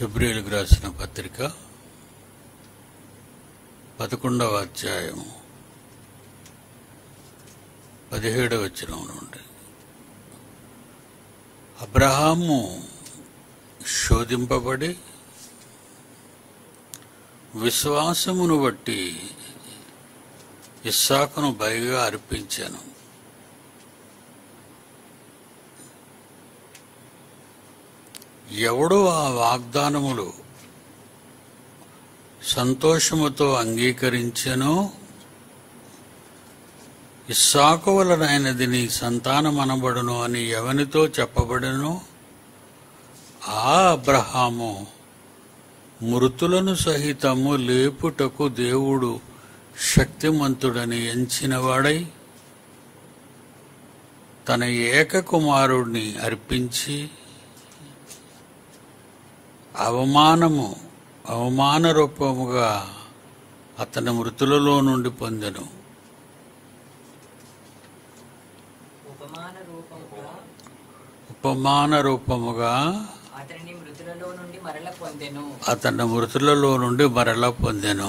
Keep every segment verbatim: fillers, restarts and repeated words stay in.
హెబ్రీయులకు రాసిన పత్రిక పదకొండవ అధ్యాయం పదిహేడవ వచనం నుండి, అబ్రహాము శోధింపబడి విశ్వాసమును బట్టి ఇస్సాకును బలిగా అర్పించాను. ఎవడు ఆ వాగ్దానములు సంతోషముతో అంగీకరించెనో, ఇస్సాకు వలనైనది నీ సంతానమనబడును అని ఎవనితో చెప్పబడెనో, ఆ అబ్రహాము మృతులను సహితము లేపుటకు దేవుడు శక్తిమంతుడని ఎంచినవాడై తన ఏక కుమారుడిని అర్పించి అవమానము అవమాన రూపముగా అతని మృతులలో నుండి పొందెను. ఉపమాన రూపముగా అతని మృతులలో నుండి మరల పొందెను అతని మృతులలో నుండి మరల పొందెను.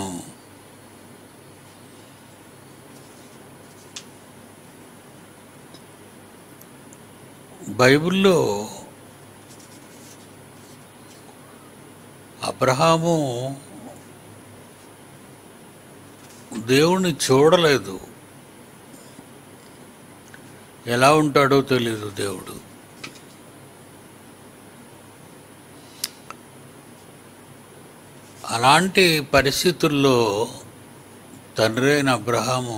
బైబిల్లో అబ్రహాము దేవుణ్ణి చూడలేదు, ఎలా ఉంటాడో తెలీదు దేవుడు. అలాంటి పరిస్థితుల్లో తండ్రి అయిన అబ్రహాము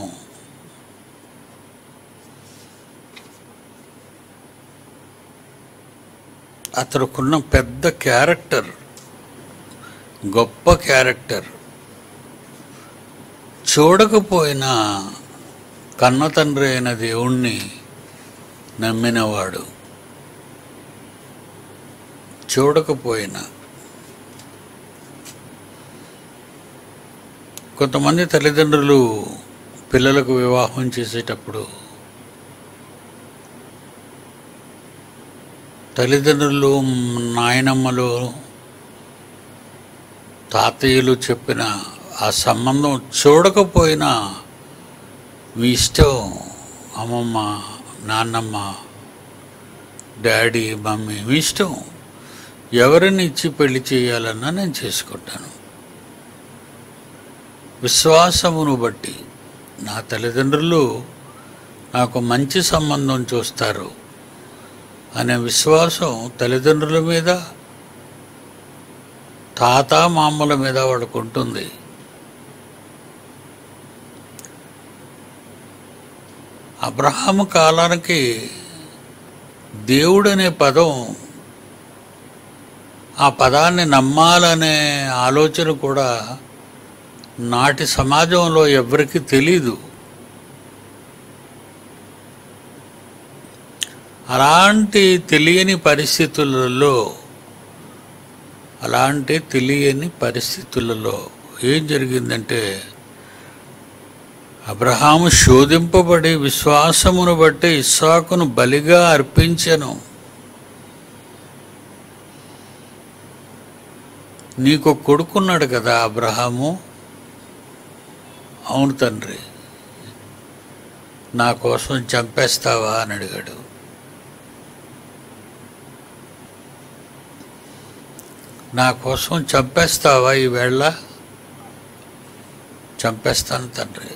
అతనుకున్న పెద్ద క్యారెక్టర్, గొప్ప క్యారెక్టర్, చూడకపోయినా కన్న తండ్రి అయిన దేవుణ్ణి నమ్మినవాడు. చూడకపోయినా కొంతమంది తల్లిదండ్రులు పిల్లలకు వివాహం చేసేటప్పుడు తల్లిదండ్రులు, నాయనమ్మలు, తాతయ్యలు చెప్పిన ఆ సంబంధం చూడకపోయినా మీ ఇష్టం అమ్మమ్మ, నాన్నమ్మ, డాడీ, మమ్మీ, మీ ఇష్టం, ఎవరిని ఇచ్చి పెళ్లి చేయాలన్నా నేను చేసుకుంటాను, విశ్వాసమును బట్టి నా తల్లిదండ్రులు నాకు మంచి సంబంధం చూస్తారు అనే విశ్వాసం తల్లిదండ్రుల మీద, తాత మామల మీద వాడికి ఉంటుంది. అబ్రహాము కాలానికి దేవుడనే పదం, ఆ పదాన్ని నమ్మాలనే ఆలోచన కూడా నాటి సమాజంలో ఎవరికీ తెలీదు. అలాంటి తెలియని పరిస్థితులలో అలాంటి తెలియని పరిస్థితులలో ఏం జరిగిందంటే, అబ్రహాము శోధింపబడి విశ్వాసమును బట్టి ఇస్సాకును బలిగా అర్పించెను. నీకు కొడుకున్నాడు కదా అబ్రహాము. అవును తండ్రి, నా కోసం చంపేస్తావా అని అడిగాడు. నా కోసం చంపేస్తావా ఈవేళ? చంపేస్తాను తండ్రి.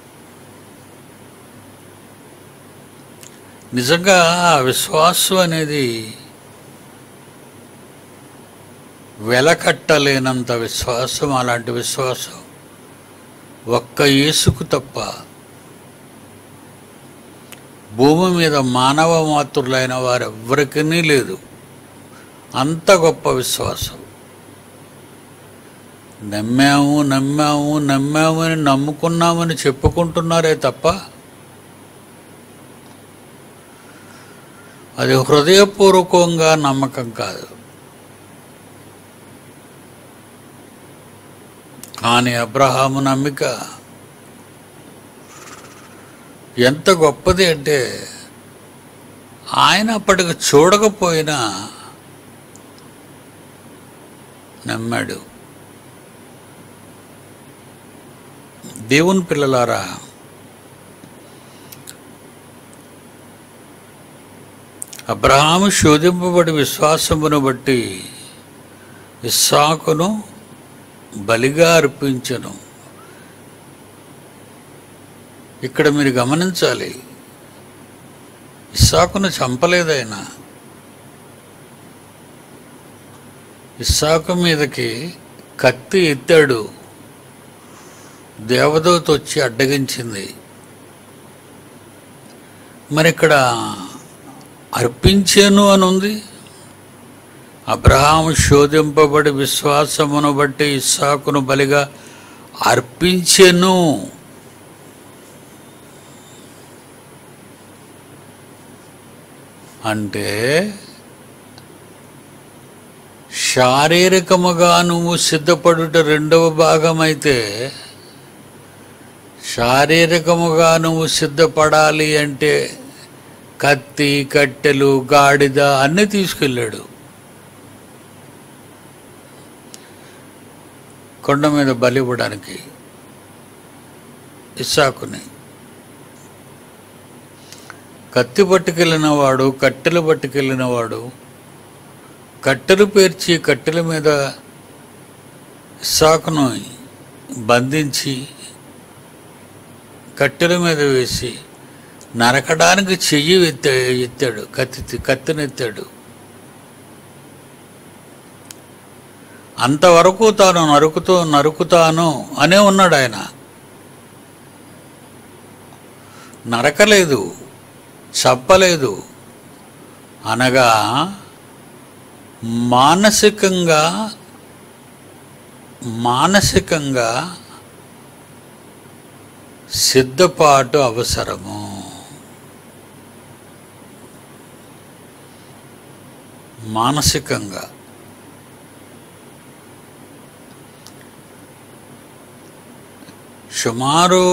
నిజంగా ఆ విశ్వాసం అనేది వెలకట్టలేనంత విశ్వాసం. అలాంటి విశ్వాసం ఒక్క యేసుకు తప్ప భూమి మీద మానవ మాతృలైన వారెవ్వరికీ లేదు. అంత గొప్ప విశ్వాసం. నమ్మాము నమ్మాము నమ్మామని నమ్ముకున్నామని చెప్పుకుంటున్నారే తప్ప అది హృదయపూర్వకంగా నమ్మకం కాదు. కానీ అబ్రహాము నమ్మిక ఎంత గొప్పది అంటే, ఆయన అప్పటికి చూడకపోయినా నమ్మాడు. దేవుని పిల్లలారా, అబ్రహాము శోధింపబడి విశ్వాసమును బట్టి ఇస్సాకును బలిగా అర్పించెను. ఇక్కడ మీరు గమనించాలి, ఇస్సాకును చంపలేదైనా. ఇస్సాకు మీదకి కత్తి ఎత్తాడు, దేవదూత వచ్చి అడ్డగించింది. మరి ఇక్కడ అర్పించాను అని ఉంది. అబ్రహాము శోధింపబడి విశ్వాసమును బట్టి ఇస్సాకును బలిగా అర్పించెను. అంటే శారీరకముగా నువ్వు సిద్ధపడుట రెండవ భాగమైతే, శారీరకముగా నువ్వు సిద్ధపడాలి అంటే కత్తి, కట్టెలు, గాడిద అన్నీ తీసుకెళ్ళాడు. కొండ మీద బలి ఇవ్వడానికి ఇస్సాకుని. కత్తి పట్టుకెళ్ళిన వాడు, కట్టెలు పట్టుకెళ్ళిన వాడు, కట్టెలు పేర్చి కట్టెల మీద ఇస్సాకును బంధించి కట్టెల మీద వేసి నరకడానికి చెయ్యి ఎత్తా ఎత్తాడు కత్తి కత్తినెత్తాడు. అంతవరకు తాను నరుకుతూ నరుకుతాను అనే ఉన్నాడు ఆయన. నరకలేదు, చంపలేదు. అనగా మానసికంగా మానసికంగా సిద్ధపాటు అవసరము. మానసికంగా సుమారు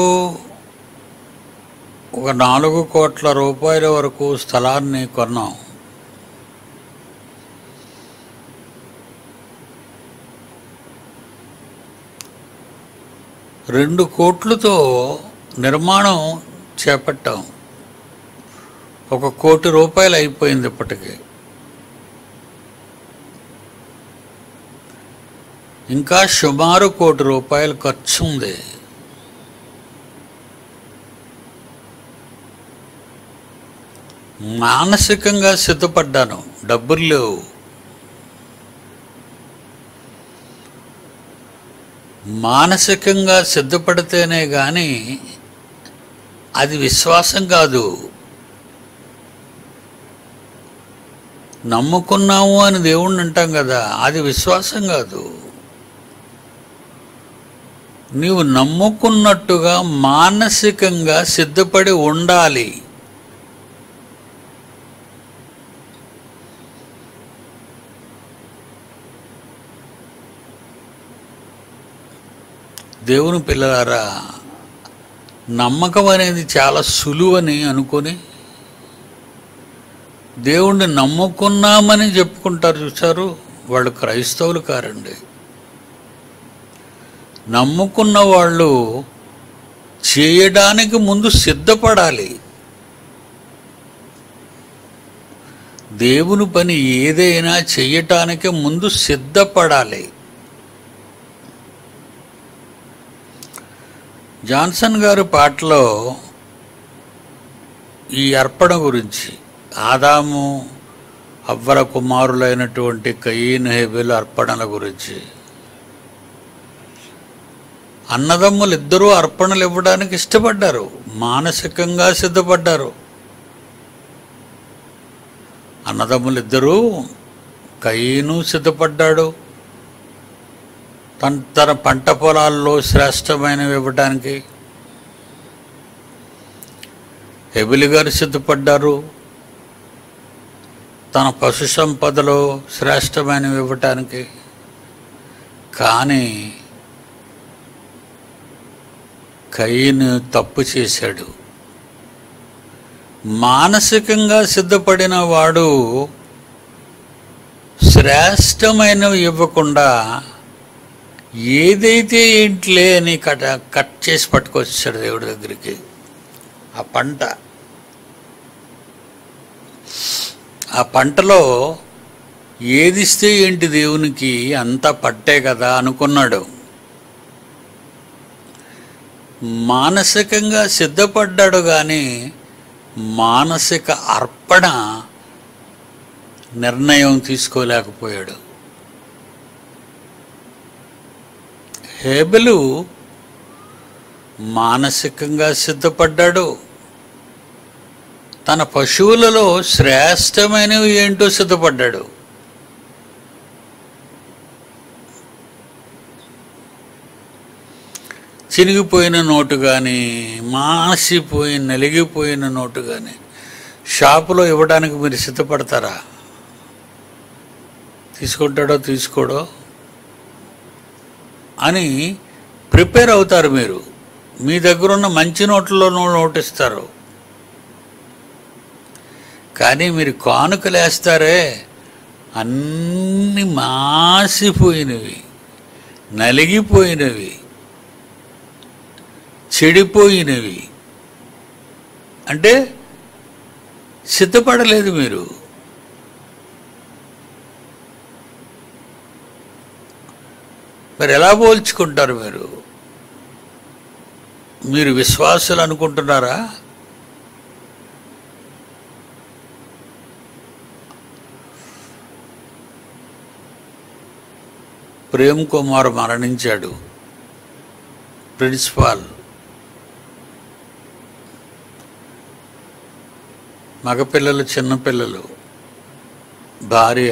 ఒక నాలుగు కోట్ల రూపాయల వరకు స్థలాన్ని కొన్నాం. రెండు కోట్లతో నిర్మాణం చేపట్టాం. ఒక కోటి రూపాయలు అయిపోయింది ఇప్పటికీ. ఇంకా సుమారు కోటి రూపాయలు ఖర్చు ఉంది. మానసికంగా సిద్ధపడ్డాను, డబ్బులు లేవు. మానసికంగా సిద్ధపడితేనే కానీ అది విశ్వాసం కాదు. నమ్ముకున్నాము అని దేవుణ్ణి అంటాం కదా, అది విశ్వాసం కాదు. నీవు నమ్ముకున్నట్టుగా మానసికంగా సిద్ధపడి ఉండాలి. దేవుని పిల్లలారా, నమ్మకం అనేది చాలా సులువని అనుకొని దేవుణ్ణి నమ్ముకున్నామని చెప్పుకుంటారు. చూసారు, వాళ్ళు క్రైస్తవులు కారండి. నమ్ముకున్న వాళ్ళు చేయడానికి ముందు సిద్ధపడాలి. దేవుని పని ఏదైనా చేయటానికి ముందు సిద్ధపడాలి. జాన్సన్ గారి పాటలో ఈ అర్పణ గురించి, ఆదాము అవ్వల కుమారులైనటువంటి కయీను హేబెలు అర్పణల గురించి, అన్నదమ్ములు ఇద్దరూ అర్పణలు ఇవ్వడానికి ఇష్టపడ్డారు, మానసికంగా సిద్ధపడ్డారు. అన్నదమ్ములు ఇద్దరూ, కయీను సిద్ధపడ్డాడు తన తన పంట పొలాల్లో శ్రేష్టమైనవి ఇవ్వడానికి, హేబెలు గారు సిద్ధపడ్డారు తన పశు సంపదలో శ్రేష్టమైనవి ఇవ్వటానికి. కానీ కయీను తప్పు చేశాడు. మానసికంగా సిద్ధపడిన వాడు శ్రేష్టమైనవి ఇవ్వకుండా ఏదైతే ఏంటిలే అని కట్ కట్ చేసి పట్టుకొచ్చాడు దేవుడి దగ్గరికి. ఆ పంట, ఆ పంటలో ఏదిస్తే ఏంటి దేవునికి, అంతా పట్టే కదా అనుకున్నాడు. మానసికంగా సిద్ధపడ్డాడు కానీ మానసిక అర్పణ నిర్ణయం తీసుకోలేకపోయాడు. హేబెలు మానసికంగా సిద్ధపడ్డాడు, తన పశువులలో శ్రేష్టమైనవి ఏంటో సిద్ధపడ్డాడు. చినిగిపోయిన నోటు కానీ, మాసిపోయి నలిగిపోయిన నోటు కానీ షాపులో ఇవ్వడానికి మీరు సిద్ధపడతారా? తీసుకుంటాడో తీసుకోడో అని ప్రిపేర్ అవుతారు. మీరు మీ దగ్గర ఉన్న మంచి నోట్లలో నోటిస్తారు, కానీ మీరు కానుకలేస్తారే అన్నీ మాసిపోయినవి, నలిగిపోయినవి, చెడిపోయినవి. అంటే సిద్ధపడలేదు మీరు. మరి ఎలా పోల్చుకుంటారు? మీరు మీరు విశ్వాసులు అనుకుంటున్నారా? ప్రేమ్ కుమార్ మరణించాడు, ప్రిన్సిపాల్. మగపిల్లలు, చిన్నపిల్లలు, భార్య.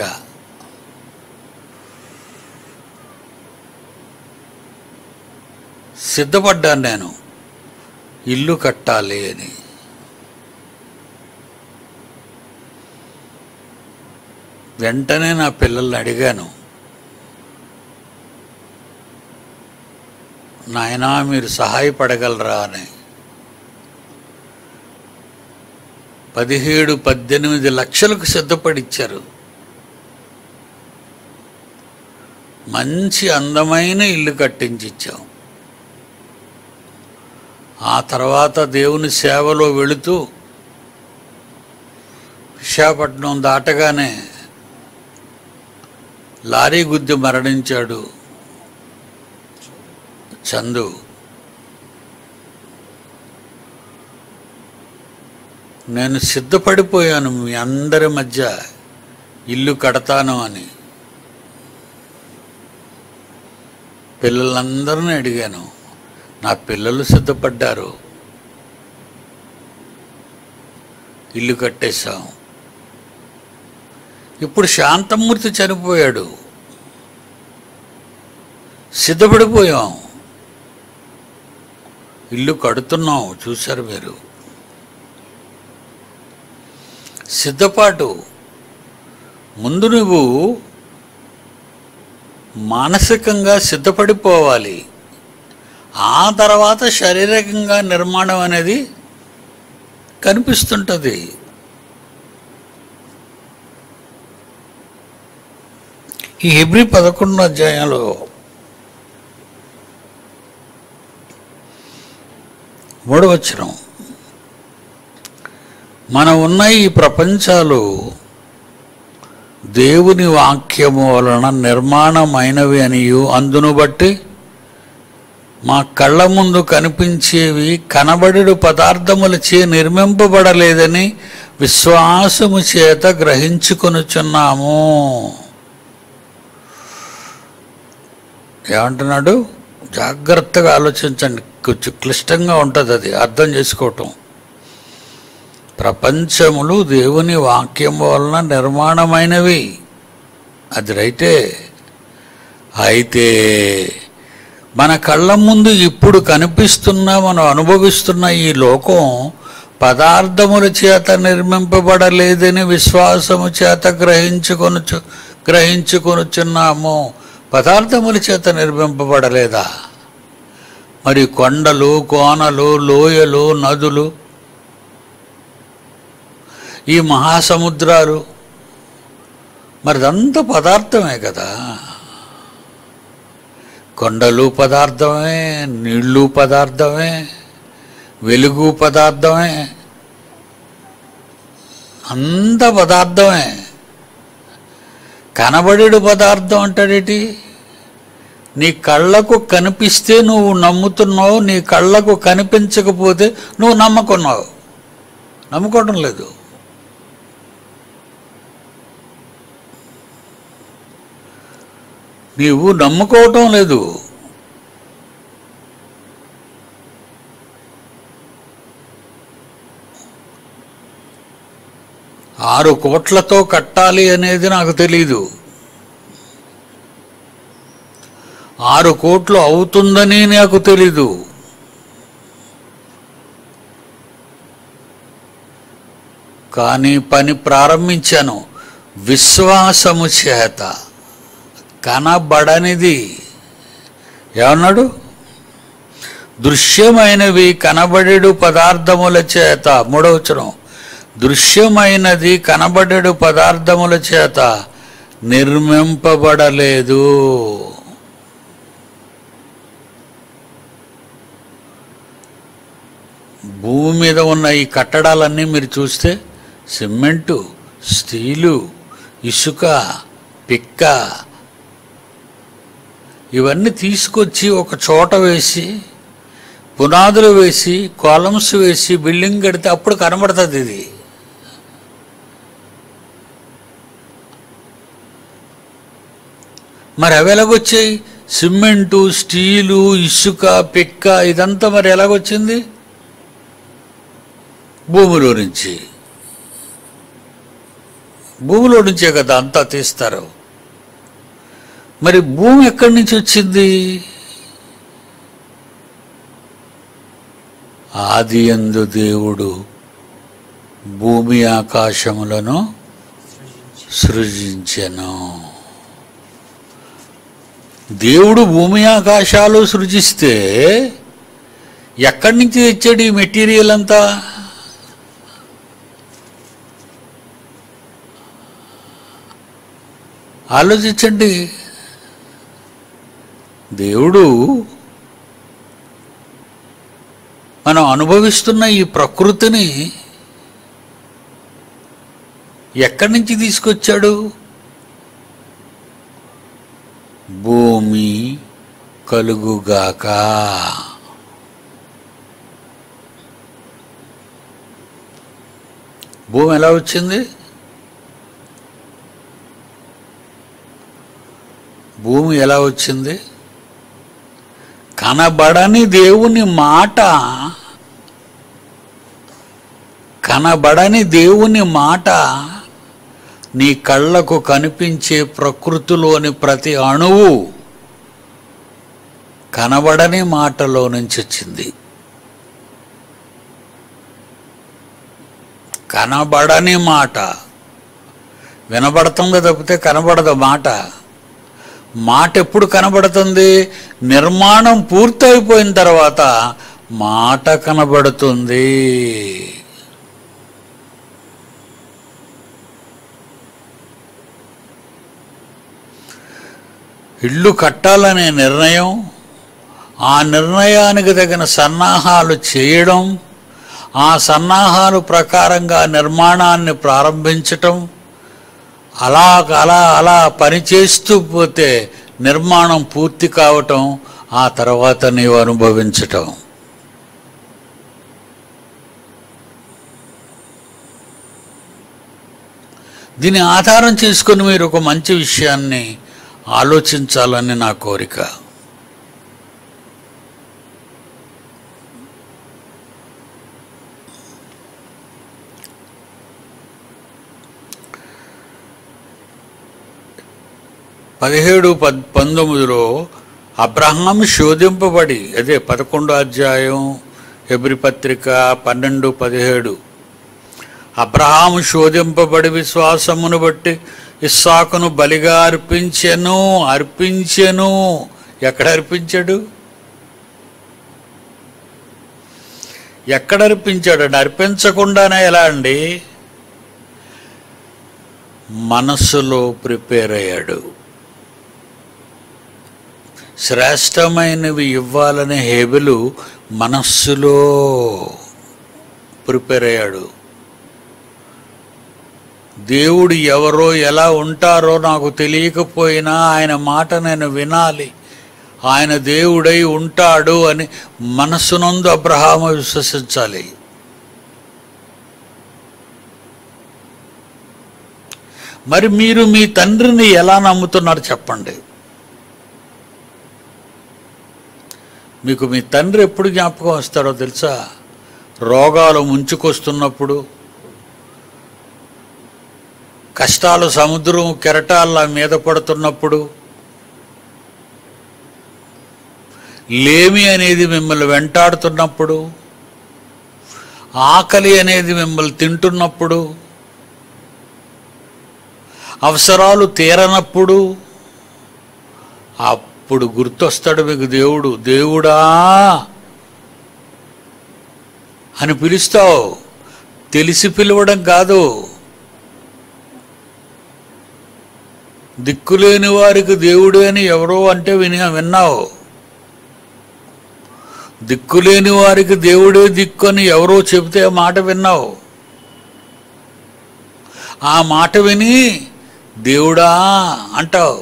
సిద్ధపడ్డాను నేను ఇల్లు కట్టాలి అని. వెంటనే నా పిల్లల్ని అడిగాను, నాయనా మీరు సహాయపడగలరా అని. పదిహేడు పద్దెనిమిది లక్షలకు సిద్ధపడిచ్చారు. మంచి అందమైన ఇల్లు కట్టించిచ్చాం. ఆ తర్వాత దేవుని సేవలో వెళుతూ విశాఖపట్నం దాటగానే లారీ గుద్ది మరణించాడు చందు. నేను సిద్ధపడిపోయాను మీ అందరి మధ్య ఇల్లు కడతాను అని. పిల్లలందరినీ అడిగాను, నా పిల్లలు సిద్ధపడ్డారు, ఇల్లు కట్టేశాం. ఇప్పుడు శాంతమూర్తి చనిపోయాడు, సిద్ధపడిపోయాం, ఇల్లు కడుతున్నాం. చూశారు మీరు. సిద్ధపాటు. ముందు నువ్వు మానసికంగా సిద్ధపడిపోవాలి, ఆ తర్వాత శారీరకంగా నిర్మాణం అనేది కనిపిస్తుంటుంది. ఈ హెబ్రీ పదకొండో అధ్యాయంలో మూడవ వచనం, మన ఉన్న ఈ ప్రపంచాలు దేవుని వాక్యము వలన నిర్మాణమైనవి అనియు, అందును బట్టి మా కళ్ళ ముందు కనిపించేవి కనబడెడు పదార్థములచే నిర్మింపబడలేదని విశ్వాసము చేత గ్రహించుకొనుచున్నాము. ఏమంటున్నాడు? జాగ్రత్తగా ఆలోచించండి, కొంచెం క్లిష్టంగా ఉంటుంది అది అర్థం చేసుకోవటం. ప్రపంచములు దేవుని వాక్యం వలన నిర్మాణమైనవి, అది రైటే. అయితే మన కళ్ళ ముందు ఇప్పుడు కనిపిస్తున్న, మనం అనుభవిస్తున్న ఈ లోకం పదార్థముల చేత నిర్మింపబడలేదని విశ్వాసము చేత గ్రహించుకొనుచు గ్రహించుకొనుచున్నాము. పదార్థముల చేత నిర్మింపబడలేదా? మరి కొండలు, కోనలు, లోయలు, నదులు, ఈ మహాసముద్రాలు మరి అదంతా పదార్థమే కదా. కొండలు పదార్థమే, నీళ్ళు పదార్థమే, వెలుగు పదార్థమే, అంత పదార్థమే. కనబడేడు పదార్థం అంటాడేటి? నీ కళ్ళకు కనిపిస్తే నువ్వు నమ్ముతున్నావు, నీ కళ్ళకు కనిపించకపోతే నువ్వు నమ్మకున్నావు, నమ్ముకోవడం లేదు. నీవు నమ్ముకోవటం లేదు. ఆరు కోట్లతో కట్టాలి అనేది నాకు తెలీదు, ఆరు కోట్లు అవుతుందని నాకు తెలీదు. కానీ పని ప్రారంభించాను విశ్వాసము చేత. కనబడనిది ఏమన్నాడు? దృశ్యమైనవి కనబడేడు పదార్థముల చేత. మూడవచనం, దృశ్యమైనది కనబడేడు పదార్థముల చేత నిర్మింపబడలేదు. భూమి మీద ఉన్న ఈ కట్టడాలన్నీ మీరు చూస్తే సిమెంటు, స్టీలు, ఇసుక, పిక్క ఇవన్నీ తీసుకొచ్చి ఒక చోట వేసి పునాదులు వేసి కాలమ్స్ వేసి బిల్డింగ్ కడితే అప్పుడు కనబడుతుంది ఇది. మరి అవి ఎలాగొచ్చాయి? సిమెంటు, స్టీలు, ఇసుక, పిక్క ఇదంతా మరి ఎలాగొచ్చింది? భూమిలో నుంచి. భూమిలో నుంచే కదా అంతా తీస్తారు. మరి భూమి ఎక్కడి నుంచి వచ్చింది? ఆది యందు దేవుడు భూమి ఆకాశములను సృజించెను. దేవుడు భూమి ఆకాశాలు సృజిస్తే ఎక్కడి నుంచి తెచ్చాడు ఈ మెటీరియల్ అంతా? ఆలోచించండి. దేవుడు మనం అనుభవిస్తున్న ఈ ప్రకృతిని ఎక్కడి నుంచి తీసుకొచ్చాడు? భూమి కలుగుగాక. భూమి ఎలా వచ్చింది? భూమి ఎలా వచ్చింది? కనబడని దేవుని మాట, కనబడని దేవుని మాట నీ కళ్ళకు కనిపించే ప్రకృతిలోని ప్రతి అణువు కనబడని మాటలో నుంచి వచ్చింది. కనబడని మాట వినబడుతుంది తప్పితే కనబడదు మాట. మాట ఎప్పుడు కనబడుతుంది? నిర్మాణం పూర్తయిపోయిన తర్వాత మాట కనబడుతుంది. ఇల్లు కట్టాలనే నిర్ణయం, ఆ నిర్ణయానికి తగిన సన్నాహాలు చేయడం, ఆ సన్నాహాలు ప్రకారంగా నిర్మాణాన్ని ప్రారంభించటం, అలా అలా అలా పనిచేస్తూ పోతే నిర్మాణం పూర్తి కావటం, ఆ తర్వాత నీవు అనుభవించటం. దీన్ని ఆధారం చేసుకొని మీరు ఒక మంచి విషయాన్ని ఆలోచించాలని నా కోరిక. పదిహేడు పద్ పంతొమ్మిదిలో అబ్రహాం శోధింపబడి, అదే పదకొండో అధ్యాయం హెబ్రీ పత్రిక పన్నెండు పదిహేడు, అబ్రహాం శోధింపబడి విశ్వాసమును బట్టి ఇస్సాకును బలిగా అర్పించెను. అర్పించెను ఎక్కడ అర్పించాడు? ఎక్కడ అర్పించాడు? అర్పించకుండానే ఎలా అండి? మనస్సులో ప్రిపేర్ అయ్యాడు. శ్రేష్టమైనవి ఇవ్వాలనే హేబెలు మనస్సులో ప్రిపేర్ అయ్యాడు. దేవుడు ఎవరో ఎలా ఉంటారో నాకు తెలియకపోయినా ఆయన మాట నేను వినాలి, ఆయన దేవుడై ఉంటాడు అని మనస్సునందు అబ్రహాము విశ్వసించాలి. మరి మీరు మీ తండ్రిని ఎలా నమ్ముతున్నారు చెప్పండి? మీకు మీ తండ్రి ఎప్పుడు జ్ఞాపకం వస్తాడో తెలుసా? రోగాలు ముంచుకొస్తున్నప్పుడు, కష్టాలు సముద్రం కెరటాల మీద పడుతున్నప్పుడు, లేమి అనేది మిమ్మల్ని వెంటాడుతున్నప్పుడు, ఆకలి అనేది మిమ్మల్ని తింటున్నప్పుడు, అవసరాలు తీరనప్పుడు, అప్పుడు గుర్తొస్తాడు మీకు దేవుడు. దేవుడా అని పిలుస్తావు. తెలిసి పిలవడం కాదు. దిక్కులేని వారికి దేవుడే అని ఎవరో అంటే విని విన్నావు. దిక్కులేని వారికి దేవుడే దిక్కు అని ఎవరో చెబితే ఆ మాట విన్నావు. ఆ మాట విని దేవుడా అంటావు.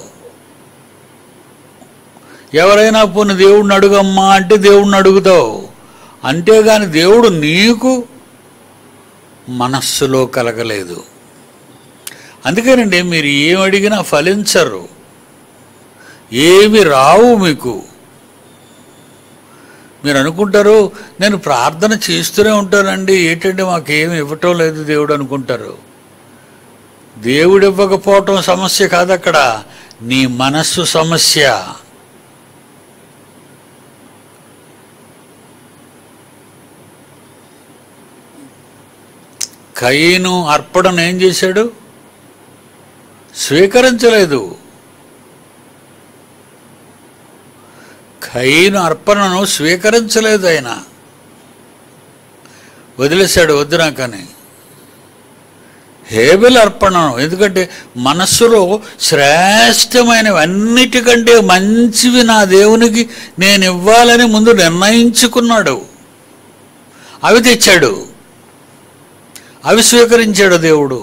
ఎవరైనా పోనీ దేవుడిని అడుగమ్మా అంటే దేవుడిని అడుగుతావు. అంతేగాని దేవుడు నీకు మనస్సులో కలగలేదు. అందుకేనండి మీరు ఏమి అడిగినా ఫలించరు, ఏమి రావు మీకు. మీరు అనుకుంటారు నేను ప్రార్థన చేస్తూనే ఉంటానండి, ఏంటంటే మాకేమి ఇవ్వటం లేదు దేవుడు అనుకుంటారు. దేవుడు ఇవ్వకపోవటం సమస్య కాదు, అక్కడ నీ మనస్సు సమస్య. కయీను అర్పణను ఏం చేశాడు? స్వీకరించలేదు. కయీను అర్పణను స్వీకరించలేదు, ఆయన వదిలేశాడు, వద్దు నాకని. హేబెల్ అర్పణను, ఎందుకంటే మనస్సులో శ్రేష్టమైనవి అన్నిటికంటే మంచివి నా దేవునికి నేను ఇవ్వాలని ముందు నిర్ణయించుకున్నాడు. అవి తెచ్చాడు, అవి స్వీకరించాడు దేవుడు.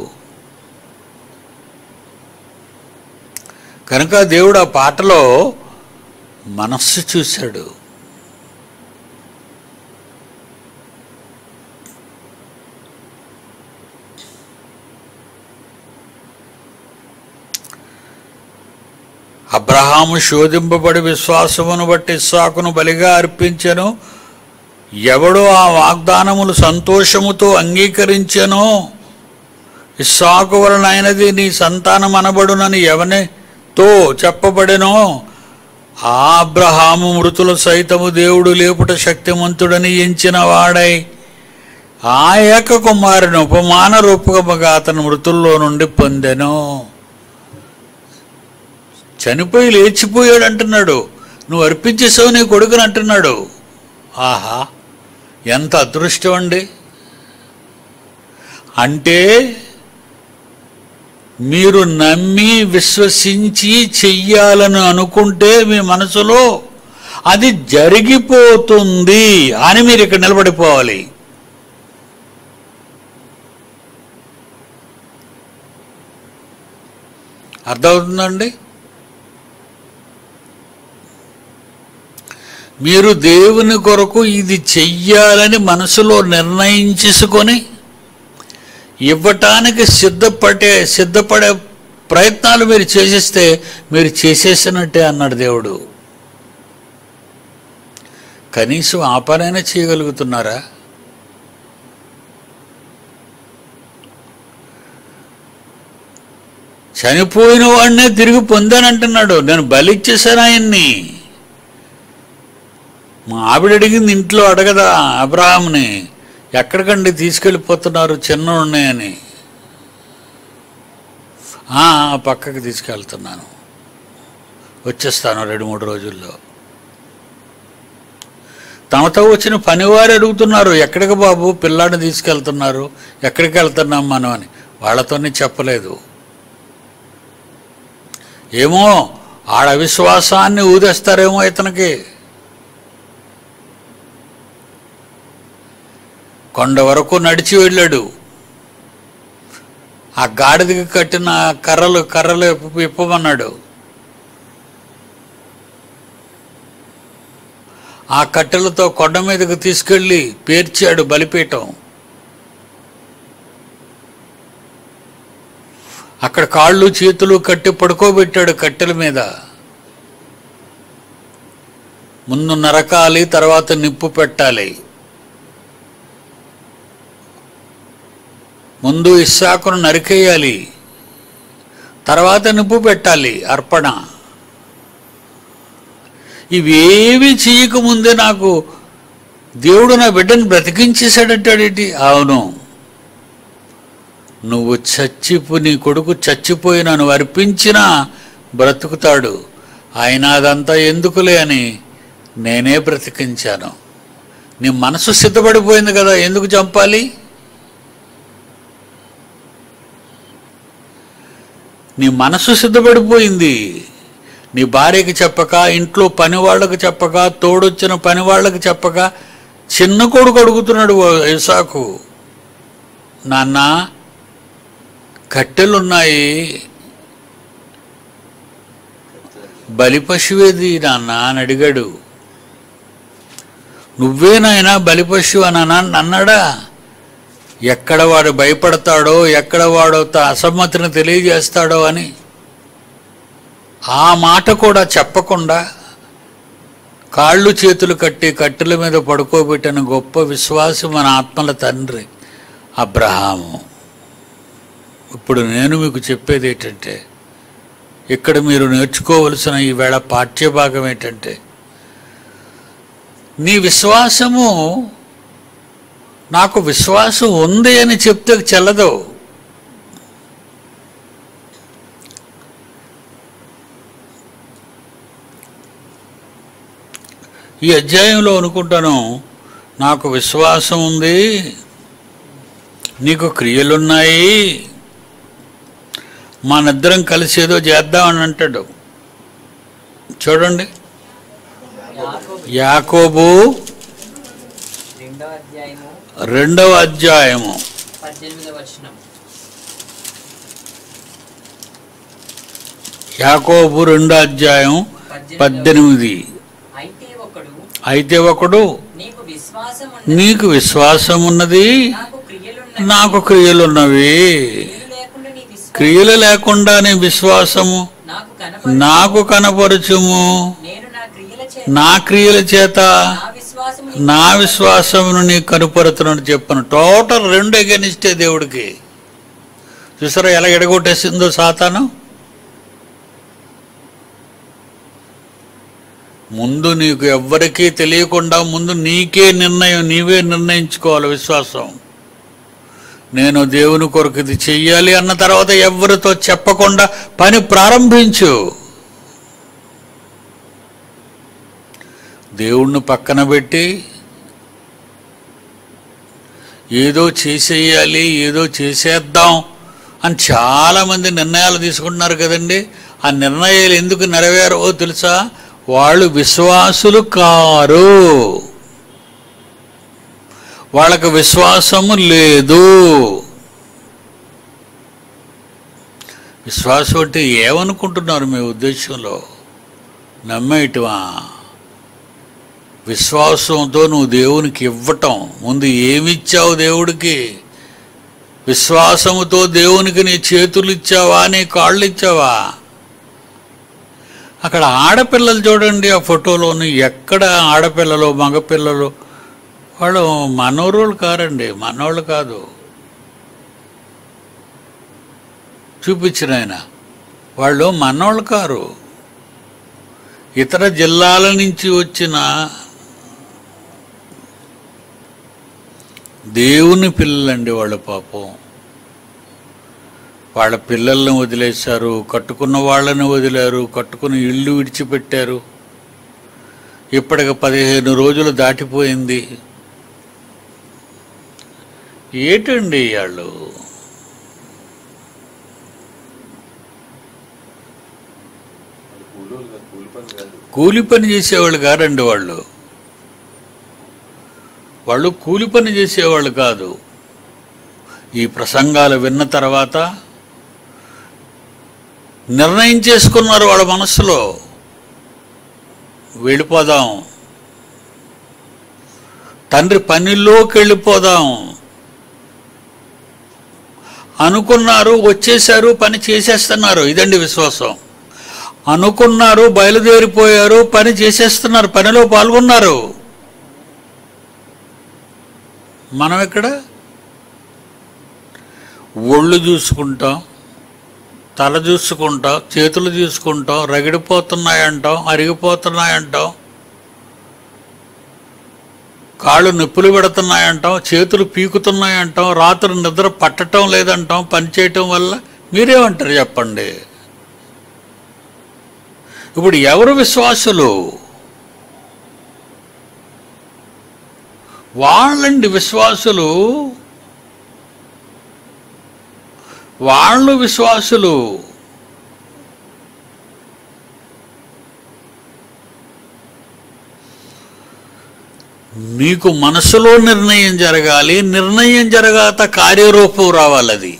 కనుక దేవుడు ఆ పాటలో మనస్సు చూశాడు. అబ్రహాము శోధింపబడి విశ్వాసమును బట్టి ఇస్సాకును బలిగా అర్పించెను. ఎవడో ఆ వాగ్దానములు సంతోషముతో అంగీకరించెనో, ఇస్సాకు వలన అయినది నీ సంతానం అనబడునని ఎవనితో చెప్పబడెనో, ఆ అబ్రహాము మృతుల సైతము దేవుడు లేపుట శక్తిమంతుడని ఎంచిన వాడై ఆ ఏక కుమారుని ఉపమాన రూపముగా అతను మృతుల్లో నుండి పొందెను. చనిపోయి లేచిపోయాడు అంటున్నాడు, నువ్వు అర్పించేసావు నీ కొడుకుని అంటున్నాడు. ఆహా, ఎంత అదృష్టం అండి. అంటే మీరు నమ్మి విశ్వసించి చెయ్యాలని అనుకుంటే మీ మనసులో అది జరిగిపోతుంది అని మీరు ఇక్కడ నిలబడిపోవాలి. అర్థమవుతుందండి? మీరు దేవుని కొరకు ఇది చెయ్యాలని మనసులో నిర్ణయించుకొని ఇవ్వటానికి సిద్ధపడే సిద్ధపడే ప్రయత్నాలు మీరు చేసేస్తే మీరు చేసేసినట్టే అన్నాడు దేవుడు. కనీసం ఆ పనైనా చేయగలుగుతున్నారా? చనిపోయిన వాడినే తిరిగి పొందానంటున్నాడు. నేను బలిచ్చేశాను ఆయన్ని. మా ఆవిడ అడిగింది ఇంట్లో అడగదా అబ్రహాంని, ఎక్కడికండి తీసుకెళ్ళిపోతున్నారు చిన్న ఉన్నాయని. పక్కకి తీసుకెళ్తున్నాను, వచ్చేస్తాను రెండు మూడు రోజుల్లో. తమతో వచ్చిన పనివారు అడుగుతున్నారు, ఎక్కడికి బాబు పిల్లాడిని తీసుకెళ్తున్నారు, ఎక్కడికి వెళ్తున్నాం మనం అని. వాళ్ళతోనే చెప్పలేదు. ఏమో ఆడ విశ్వాసాన్ని ఊదేస్తారేమో ఇతనికి. కొండ వరకు నడిచి వెళ్ళాడు. ఆ గాడిదకి కట్టిన కర్రలు కర్రలు విప్పమన్నాడు. ఆ కట్టెలతో కొండ మీదకు తీసుకెళ్ళి పేర్చాడు బలిపీఠం. అక్కడ కాళ్ళు చేతులు కట్టి పడుకోబెట్టాడు కట్టెల మీద. ముందు నరకాలి, తర్వాత నిప్పు పెట్టాలి. ముందు ఇస్సాకును నరికేయాలి, తర్వాత నిప్పు పెట్టాలి అర్పణ. ఇవేవి చేయకముందే నాకు దేవుడు నా బిడ్డను బ్రతికించేశాడంటాడేంటి? అవును, నువ్వు చచ్చిపో నీ కొడుకు చచ్చిపోయినా నువ్వు అర్పించినా బ్రతుకుతాడు. ఆయన అదంతా ఎందుకులే అని నేనే బ్రతికించాను. నీ మనసు సిద్ధపడిపోయింది కదా, ఎందుకు చంపాలి? నీ మనసు సిద్ధపడిపోయింది. నీ భార్యకి చెప్పక, ఇంట్లో పని వాళ్ళకి చెప్పక, తోడొచ్చిన పని వాళ్ళకి చెప్పక చిన్న కొడుకు అడుగుతున్నాడు ఇస్సాకు, నాన్న కట్టెలున్నాయి, బలి పశువేది నాన్న అని అడిగాడు. నువ్వేనాయనా బలి పశువు అని అన్నాడా? ఎక్కడ వాడు భయపడతాడో, ఎక్కడ వాడో అసమ్మతిని తెలియజేస్తాడో అని ఆ మాట కూడా చెప్పకుండా కాళ్ళు చేతులు కట్టి కట్టెల మీద పడుకోబెట్టిన గొప్ప విశ్వాసి మన ఆత్మల తండ్రి అబ్రహాము. ఇప్పుడు నేను మీకు చెప్పేది ఏంటంటే, ఇక్కడ మీరు నేర్చుకోవలసిన ఈవేళ పాఠ్యభాగం ఏంటంటే, నీ విశ్వాసము నాకు విశ్వాసం ఉంది అని చెప్తే చెల్లదు. ఈ అధ్యాయంలో అనుకుంటాను, నాకు విశ్వాసం ఉంది, నీకు క్రియలున్నాయి, మనిద్దరం కలిసి ఏదో చేద్దామని అంటాడు. చూడండి, యాకోబు రెండవ అధ్యాయము యాకోబు రెండో అధ్యాయం పద్దెనిమిది. అయితే ఒకడు నీకు విశ్వాసం ఉన్నది, నాకు క్రియలున్నవి. క్రియలు లేకుండా నీ విశ్వాసము నాకు కనపరచుము, నా క్రియల చేత నా విశ్వాసమును నీకు కనపరుతున్నట్టు చెప్పను. టోటల్ రెండు ఎగనిస్టే దేవుడికి. చూసారా ఎలా ఎడగొట్టేసిందో సాతాను? ముందు నీకు ఎవ్వరికీ తెలియకుండా ముందు నీకే నిర్ణయం, నీవే నిర్ణయించుకోవాలి విశ్వాసం. నేను దేవుని కొరకు ఇది చెయ్యాలి అన్న తర్వాత ఎవరితో చెప్పకుండా పని ప్రారంభించు. దేవుణ్ణి పక్కన పెట్టి ఏదో చేసేయాలి, ఏదో చేసేద్దాం అని చాలామంది నిర్ణయాలు తీసుకుంటున్నారు కదండి. ఆ నిర్ణయాలు ఎందుకు నెరవేరవో తెలుసా? వాళ్ళు విశ్వాసులు కారు, వాళ్ళకు విశ్వాసము లేదు. విశ్వాసం అంటే ఏమనుకుంటున్నారు మీ ఉద్దేశంలో? నమ్మేయటమా? విశ్వాసంతో నువ్వు దేవునికి ఇవ్వటం. ముందు ఏమిచ్చావు దేవుడికి? విశ్వాసముతో దేవునికి నీ చేతులు ఇచ్చావా, నీ కాళ్ళు ఇచ్చావా? అక్కడ ఆడపిల్లలు చూడండి, ఆ ఫోటోలోని ఎక్కడ ఆడపిల్లలు మగపిల్లలు, వాళ్ళు మనోరోళ్ళు కారండి, మనోళ్ళు కాదు. చూపించిన ఆయన వాళ్ళు మనోళ్ళు కారు, ఇతర జిల్లాల నుంచి వచ్చిన దేవుని పిల్లలండి వాళ్ళు. పాపం వాళ్ళ పిల్లల్ని వదిలేశారు, కట్టుకున్న వాళ్ళని వదిలారు, కట్టుకున్న ఇల్లు విడిచిపెట్టారు. ఇప్పటికి పదిహేను రోజులు దాటిపోయింది. ఏటండి వాళ్ళు? కూలి పని చేసేవాళ్ళు కారండి వాళ్ళు వాళ్ళు కూలి పని చేసేవాళ్ళు కాదు. ఈ ప్రసంగాలు విన్న తర్వాత నిర్ణయం చేసుకున్నారు వాళ్ళ మనస్సులో, వెళ్ళిపోదాం, తండ్రి పనిలోకి వెళ్ళిపోదాం అనుకున్నారు. వచ్చేశారు, పని చేసేస్తున్నారు. ఇదండి విశ్వాసం. అనుకున్నారు, బయలుదేరిపోయారు, పని చేసేస్తున్నారు, పనిలో పాల్గొన్నారు. మనం ఇక్కడ ఒళ్ళు చూసుకుంటాం, తల చూసుకుంటాం, చేతులు చూసుకుంటాం, రగిడిపోతున్నాయంటాం, అరిగిపోతున్నాయంటాం, కాళ్ళు నొప్పులు పెడుతున్నాయంటాం, చేతులు పీకుతున్నాయంటాం, రాత్రి నిద్ర పట్టడం లేదంటాం పని చేయటం వల్ల. మీరేమంటారు చెప్పండి? ఇప్పుడు ఎవరు విశ్వాసులు? వాళ్ళండి విశ్వాసులు, వాళ్ళు విశ్వాసులు. మీకు మనసులో నిర్ణయం జరగాలి, నిర్ణయం జరగాత కార్యరూపం రావాలి. అది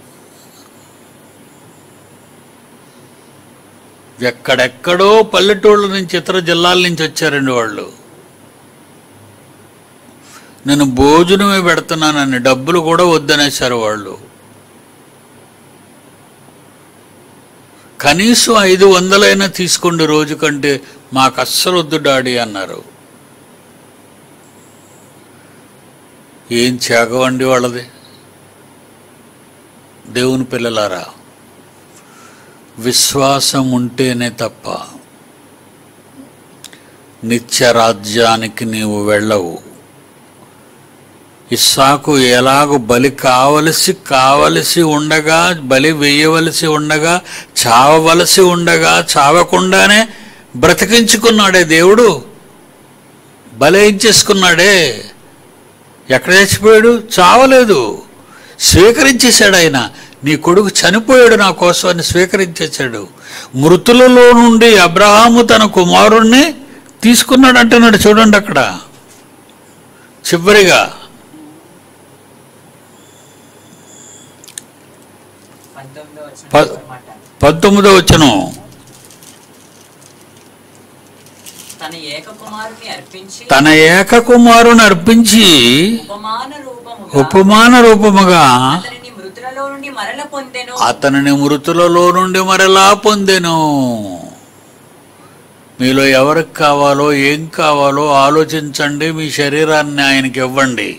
ఎక్కడెక్కడో పల్లెటూళ్ళ నుంచి, ఇతర జిల్లాల నుంచి వచ్చారండి వాళ్ళు. నేను భోజనమే పెడుతున్నానని డబ్బులు కూడా వద్దనేశారు వాళ్ళు. కనీసం ఐదు వందలైనా తీసుకోండి రోజు కంటే, మాకు అస్సలు వద్దు డాడీ అన్నారు. ఏం త్యాగం వాళ్ళది. దేవుని పిల్లలారా, విశ్వాసం ఉంటేనే తప్ప నిత్య రాజ్యానికి నీవు వెళ్ళవు. ఇస్సాకు ఎలాగో బలి కావలసి కావలసి ఉండగా, బలి వేయవలసి ఉండగా, చావవలసి ఉండగా, చావకుండానే బ్రతికించుకున్నాడే దేవుడు. బలేయించేసుకున్నాడే. ఎక్కడ చచ్చిపోయాడు? చావలేదు, స్వీకరించేశాడు. ఆయన నీ కొడుకు చనిపోయాడు నా కోసం అని స్వీకరించేశాడు. మృతులలో నుండి అబ్రహాము తన కుమారుణ్ణి తీసుకున్నాడు అంటున్నాడు. చూడండి అక్కడ చివరిగా పంతొమ్మిదో వచనం, తన ఏక కుమారుని అర్పించి ఉపమాన రూపముగా అతనిని మృతులలో నుండి మరలా పొందెను. మీలో ఎవరికి కావాలో, ఏం కావాలో ఆలోచించండి. మీ శరీరాన్ని ఆయనకి ఇవ్వండి.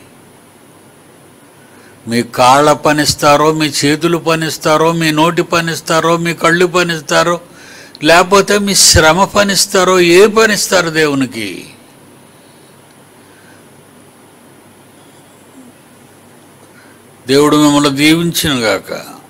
మీ కాళ్ళ పనిస్తారో, మీ చేతులు పనిస్తారో, మీ నోటి పనిస్తారో, మీ కళ్ళు పనిస్తారో, లేకపోతే మీ శ్రమ పనిస్తారో, ఏ పనిస్తారు దేవునికి? దేవుడు మిమ్మల్ని దీవించును గాక.